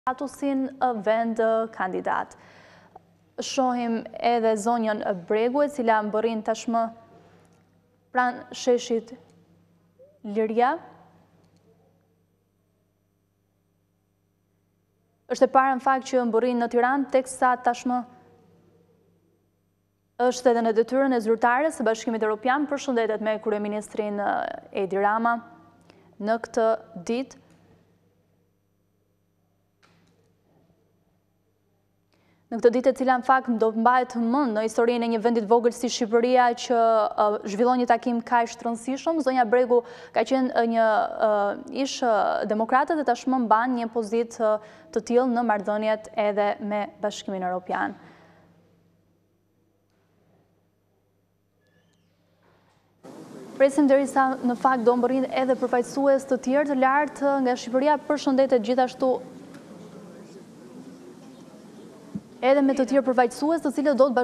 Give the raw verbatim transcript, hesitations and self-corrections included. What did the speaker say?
statusin vend kandidat. Shohim edhe zonjën Bregu, e cila mbërrin tashmë pranë sheshit Liria. Është e para në fakt që mbërrin në Tiranë, teksa tashmë është edhe në detyrën e zyrtares së Bashkimit Evropian. Përshëndetet me kryeministrin Edi Rama në këtë ditë. Në këtë ditë e cila në fakt do mbahet mend në historinë e një vendit vogël si Shqipëria që uh, zhvillon një takim kaq të rëndësishëm. Zonja Bregu ka qenë një uh, ish demokrate dhe tashmë mban një pozitë uh, të tillë në marrëdhëniet edhe me Bashkimin Evropian. Presim derisa në fakt do mbërrin edhe përfaqësues të tjerë të lartë nga Shqipëria. Përshëndetet gjithashtu edhe me të tjerë përfaqësues të cilët do të